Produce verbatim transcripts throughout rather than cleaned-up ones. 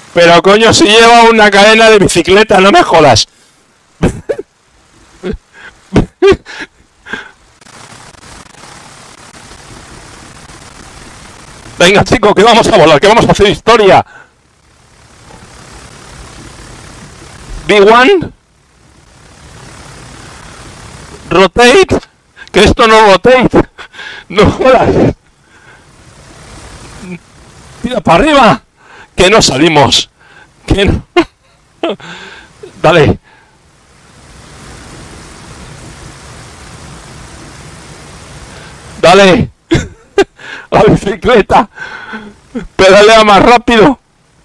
Pero coño, si lleva una cadena de bicicleta, no me jodas. Venga, chicos, que vamos a volar, que vamos a hacer historia. B uno. Rotate. Que esto no rotate. No jodas. Tira para arriba. Que no salimos. Que no. Dale. Dale. La bicicleta. Pedalea más rápido.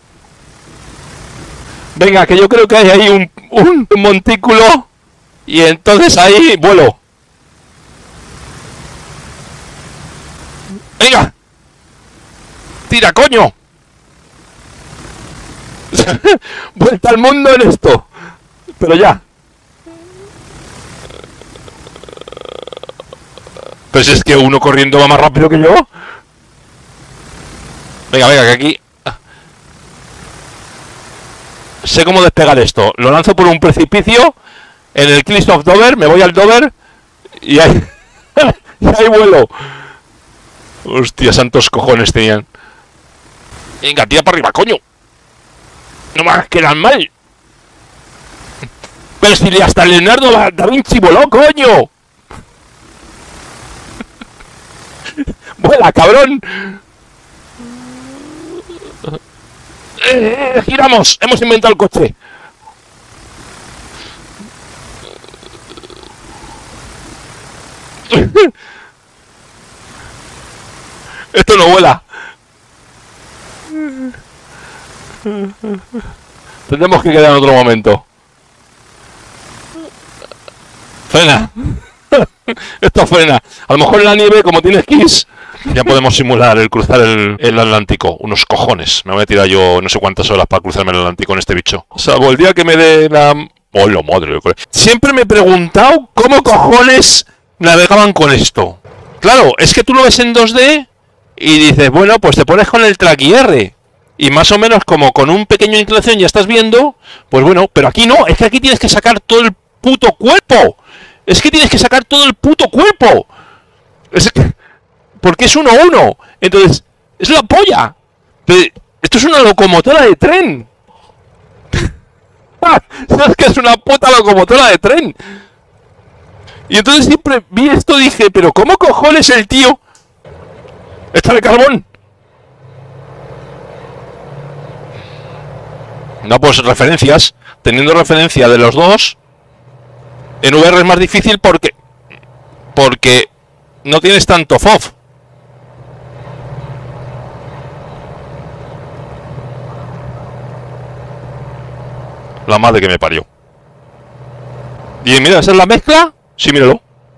Venga, que yo creo que hay ahí un, un montículo. Y entonces ahí vuelo. Venga. Tira, coño. Vuelta al mundo en esto. Pero ya. Pues es que uno corriendo va más rápido que yo. Venga, venga, que aquí sé cómo despegar esto. Lo lanzo por un precipicio en el Cliffs of Dover. Me voy al Dover y ahí, y ahí vuelo. Hostia, santos cojones tenían. Venga, tira para arriba, coño. No me hagas quedar mal. Pero si hasta Leonardo da Vinci voló, coño. Vuela, cabrón. Eh, eh, giramos. Hemos inventado el coche. Esto no vuela. Tendremos que quedar en otro momento. Frena. Esto frena. A lo mejor en la nieve, como tiene esquís, ya podemos simular el cruzar el, el Atlántico. Unos cojones. Me voy a tirar yo no sé cuántas horas para cruzarme el Atlántico en este bicho. Salvo el día que me dé la... ¡Oh, la madre! Siempre me he preguntado cómo cojones navegaban con esto. Claro, es que tú lo ves en dos D y dices, bueno, pues te pones con el track I R. Y más o menos como con un pequeño inclinación ya estás viendo. Pues bueno, pero aquí no. Es que aquí tienes que sacar todo el puto cuerpo. Es que tienes que sacar todo el puto cuerpo. Es que... Porque es uno a uno. Entonces, es la polla. Esto es una locomotora de tren. ¿Sabes que es una puta locomotora de tren? Y entonces siempre vi esto y dije, pero ¿cómo cojones el tío está de carbón? No, pues referencias. Teniendo referencia de los dos, en V R es más difícil porque porque no tienes tanto F O V. La madre que me parió. Y mira, ¿esa es la mezcla? Sí, míralo.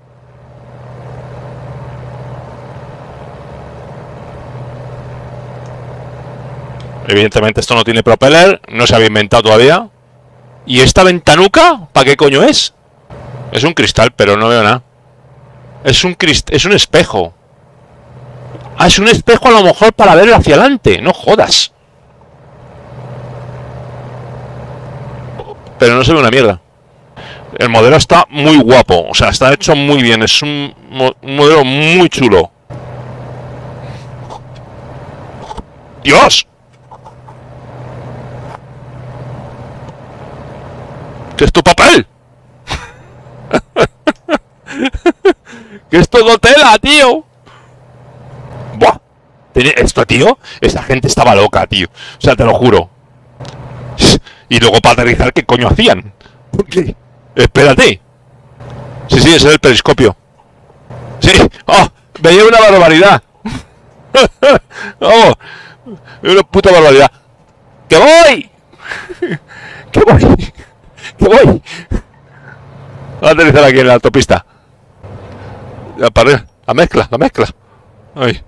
Evidentemente esto no tiene propeller, no se había inventado todavía. ¿Y esta ventanuca? ¿Para qué coño es? Es un cristal, pero no veo nada. Es un crist es un espejo. Ah, es un espejo a lo mejor para ver hacia adelante. No jodas. Pero no se ve una mierda. El modelo está muy guapo. O sea, está hecho muy bien. Es un, mo un modelo muy chulo. ¡Dios! ¿Qué es tu papel? ¿Qué es todo tela, tío? Buah. Esto, tío, esa gente estaba loca, tío. O sea, te lo juro. Y luego para aterrizar, ¿qué coño hacían? ¿Por qué? Espérate. Sí, sí, ese es el periscopio. Sí. ¡Oh! Veía una barbaridad. ¡Vamos! Una puta barbaridad. ¡Que voy! ¡Que voy! ¡Que voy! Voy a aterrizar aquí en la autopista. La pared, la mezcla, la mezcla. Ay.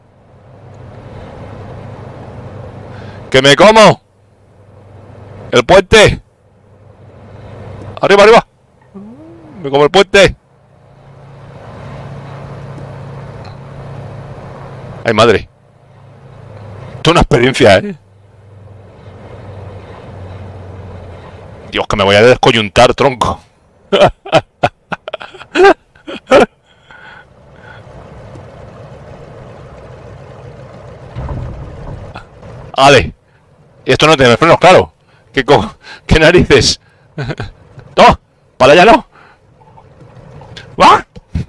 ¡Que me como! ¡El puente! ¡Arriba, arriba! ¡Me como el puente! ¡Ay, madre! Esto es una experiencia, ¿eh? Dios, que me voy a descoyuntar, tronco. Vale. Esto no tiene frenos, claro. ¿Qué, co ¿Qué narices? ¡No! ¡Para allá no! ¡Va!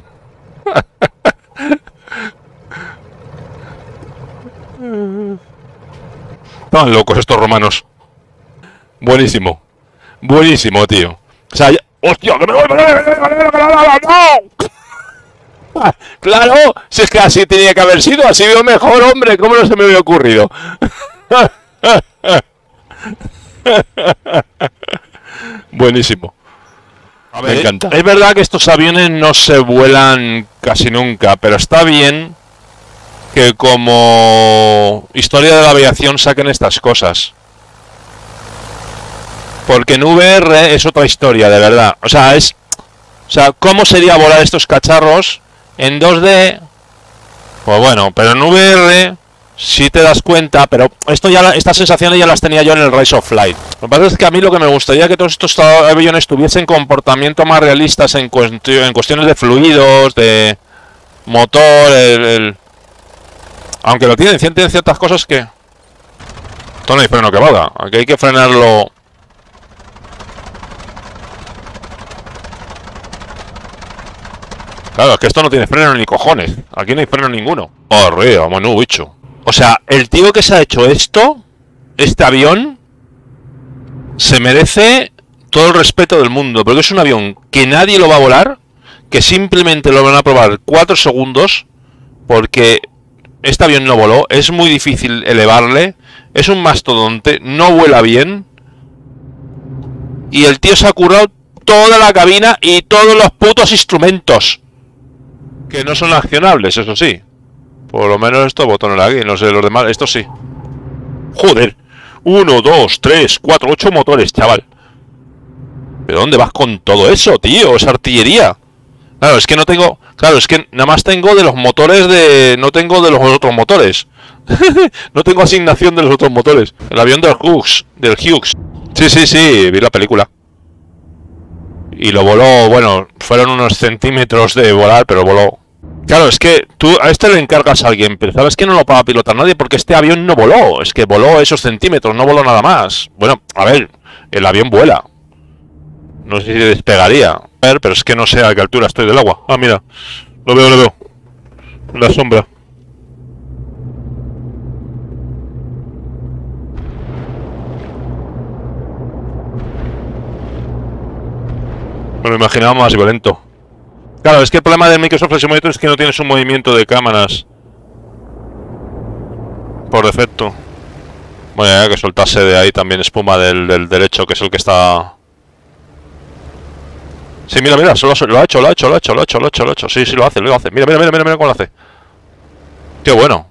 Estaban locos estos romanos. Buenísimo. Buenísimo, tío. O sea, ya... ¡Hostia! ¡Que me voy! ¡No! ¡Claro! Si es que así tenía que haber sido. Así veo mejor, hombre. ¿Cómo no se me había ocurrido? Buenísimo. A ver, me encanta. Es verdad que estos aviones no se vuelan casi nunca, pero está bien que como historia de la aviación saquen estas cosas. Porque en V R es otra historia, de verdad. O sea, es... O sea, ¿cómo sería volar estos cacharros en dos D? Pues bueno, pero en V R sí te das cuenta, pero esto ya, estas sensaciones ya las tenía yo en el Rise of Flight. Lo que pasa es que a mí lo que me gustaría que todos estos aviones tuviesen comportamiento más realistas en, cuest en cuestiones de fluidos, de motor, el... el... Aunque lo tienen, tienen ciertas cosas que... Esto no hay freno que valga, aquí hay que frenarlo... Claro, es que esto no tiene freno ni cojones. Aquí no hay freno ninguno. Horre, vamos, no, bicho. O sea, el tío que se ha hecho esto, este avión, se merece todo el respeto del mundo. Porque es un avión que nadie lo va a volar, que simplemente lo van a probar cuatro segundos, porque este avión no voló, es muy difícil elevarle, es un mastodonte, no vuela bien. Y el tío se ha currado toda la cabina y todos los putos instrumentos. Que no son accionables, eso sí. Por lo menos estos botones de aquí, no sé, los demás, estos sí. Joder. Uno, dos, tres, cuatro, ocho motores, chaval. ¿Pero dónde vas con todo eso, tío? Es artillería. Claro, es que no tengo... Claro, es que nada más tengo de los motores de... No tengo de los otros motores. No tengo asignación de los otros motores. El avión del Hughes. Del Hughes. Sí, sí, sí, vi la película. Y lo voló, bueno, fueron unos centímetros de volar, pero voló. Claro, es que tú a este le encargas a alguien, pero sabes que no lo va a pilotar nadie porque este avión no voló. Es que voló esos centímetros, no voló nada más. Bueno, a ver, el avión vuela. No sé si despegaría. A ver, pero es que no sé a qué altura estoy del agua. Ah, mira, lo veo, lo veo. La sombra. Me lo imaginaba más violento. Claro, es que el problema del Microsoft Flight Simulator es que no tienes un movimiento de cámaras por defecto. Bueno, ya que soltase de ahí también espuma del, del derecho, que es el que está... Sí, mira, mira, solo, lo ha hecho, lo ha hecho, lo ha hecho, lo ha hecho, lo ha hecho, lo ha hecho. Sí, sí, lo hace, lo hace. Mira, mira, mira, mira, mira cómo lo hace. Qué bueno.